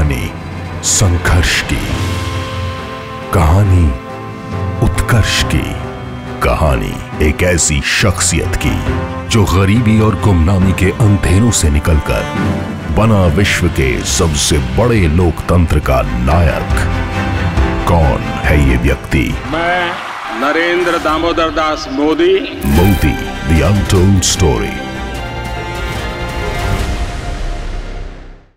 कहानी संघर्ष की, कहानी उत्कर्ष की, कहानी एक ऐसी शख्सियत की जो गरीबी और गुमनामी के अंधेरों से निकलकर बना विश्व के सबसे बड़े लोकतंत्र का नायक। कौन है ये व्यक्ति? मैं Narendra Damodar Das Modi. Modi, the untold story.